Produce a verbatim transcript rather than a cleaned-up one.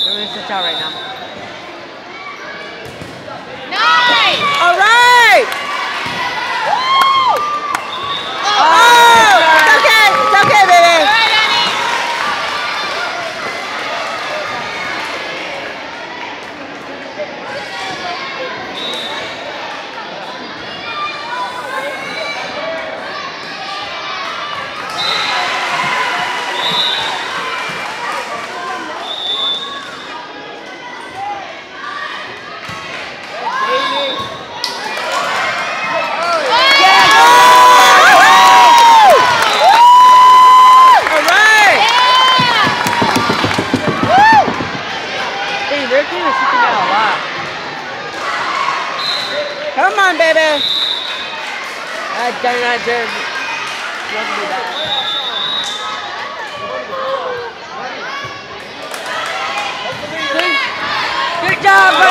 I'm gonna switch out right now. Nice! All right! Oh! Oh! It's okay! It's okay, baby! All right, Annie! Come on, baby. I do not deserve it. Don't do that. Good, good job, buddy.